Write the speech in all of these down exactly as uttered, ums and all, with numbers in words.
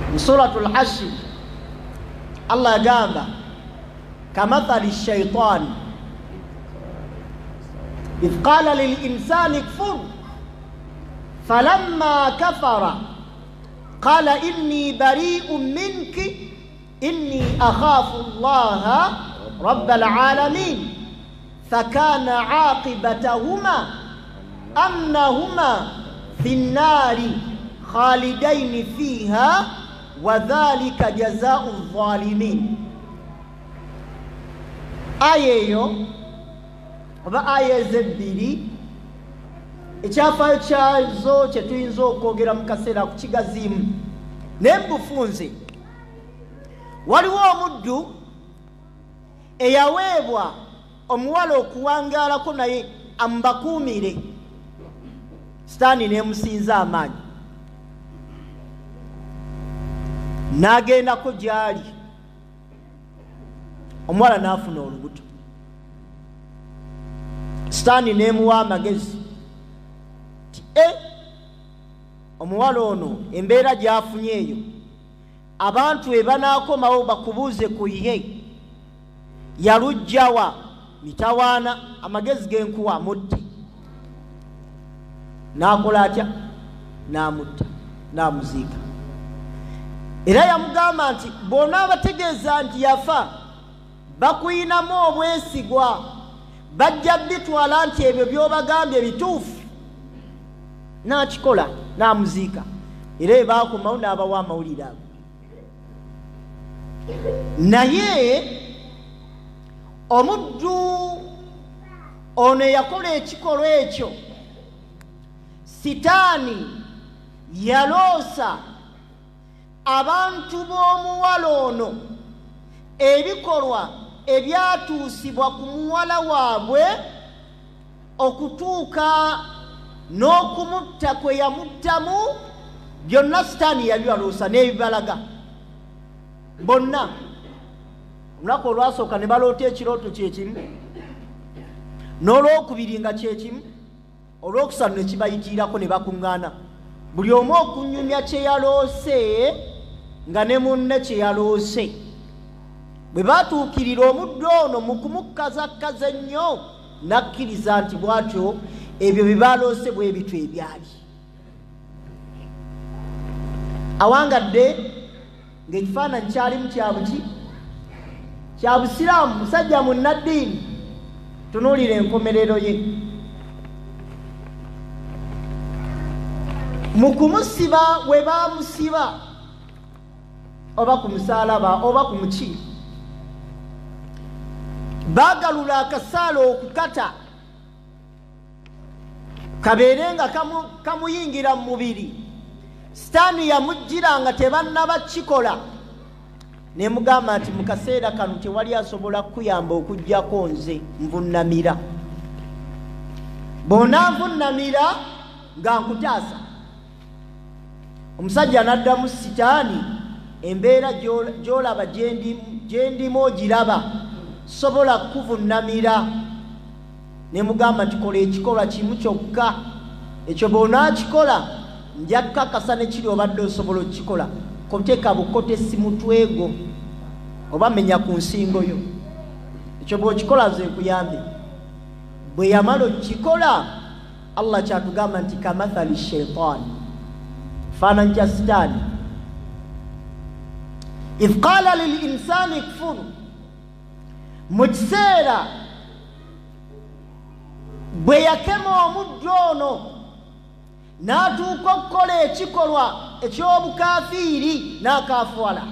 suratul Hashr Allah agamba kamathali shaytan idh qala lil insani kfur falamma kafara qala inni bari'un minki inni akhafu Allah rabbal alamin fakana 'aqibatahuma annahuma fi an-nari khalidain fiha wa dhalika jazaa'u adh-dhalimin. Ayeyo oba aya zebbiri ekyafayo kyazo kye tuyinza okwogera mu kaseera ku kigazimu nembufunze. Waliwo omuddu eyaweebwa omuwala okuwangaalako naye ambakuumire, sitaani nemusinza amaanyi n'agendako gy'ali, omuwala n'afuna olubuto. Sitaani nemuwa amagezi ti e omuwala ono embeera gy'afunye eyo abantu we banaakomawo bakubuuze ku ye yalujjawa mitawaana, amagezi genkuwa mutte. N'akola atya? N'amutta, n'amuziika. Era yamugamba nti bonna abategeeza nti yafa bakuyinamu obwesigwa, bajja bitwala nti ebyo by'obagambye bituufu. N'akikola, n'amuziika. Era ebaakomawo n'abawa amawulire ago. Naye omuddu ono yakola ekikolwa ekyo, sitaani yaloosa abantu b'omuwala ono ebikolwa ebyatuusibwa ku muwala waabwe okutuuka n'okumutta kwe yamuttamu, byonna sitaani yabyaloosa n'ebibalaga. Bonna olunaku olwasooka ne baloota ekirooto kyekimu, n'olwokubiri nga kyekimu, olwokusatu ne kibayitiirako ne bakuŋŋaana, buli omu okunyumya kye yaloose nga ne munne kye yaloose. Bwe baatuukirira omuddu ono mu kumukazakaza ennyo, n'akkiriza nti bw'atyo ebyo bye baloose bwe bityo ebyali. Awangadde ng'ekifaananyi kyalimu kya buki? Kya Busiraamu, musajja munnaddiini. Tunuulira enkomerero ye. Mu kumusiba we baamusiba oba ku musaalaba oba ku muki, baagalula akasaala okukata kabeere nga kamuyingira mu mubiri. Sitaani yamujjira nga tebannaba kikola, ne mugamba nti mu kaseera kano tewali asobola kuyamba okuggyako nze nvunnamira. Bw'ona nvunnamira nga nkutaasa. Omusajja n'addamu sitaani, embeera gy'olaba gye ndimu ogiraba, sobola kuvunnamira. Ne mugamba nti kola ekikolwa kimu kyokka, ekyo bw'onaakikola nja kukakasa ne kiri obadde osobola okukikola. Koteeka bukote si mutwe gwo oba menya ku nsingo yo, ekyo bw'okikola nze nkuyambe. Bwe yamala okukikola, Allah kyatugamba nti kamathali shaytaani, faananyi kya sitaani. Idh qaala lil insani kfur, mu kiseera bwe yakema omuddu ono n'atuuka okukola ekikolwa eky'obukafiiri n'akaafuwala.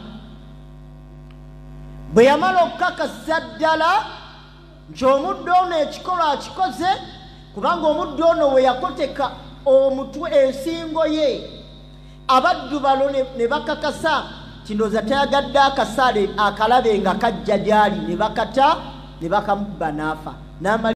Bwe yamala okukakasa ddala nti omuddu ono ekikolwa akikoze, kubanga omuddu ono we yakoteka omutwe ensingo ye, abaddu balo ne bakakasa ti ndowooza tayagadde akasaale akalabe nga kajja gy'ali, ne bakata ne bakamubba n'afa.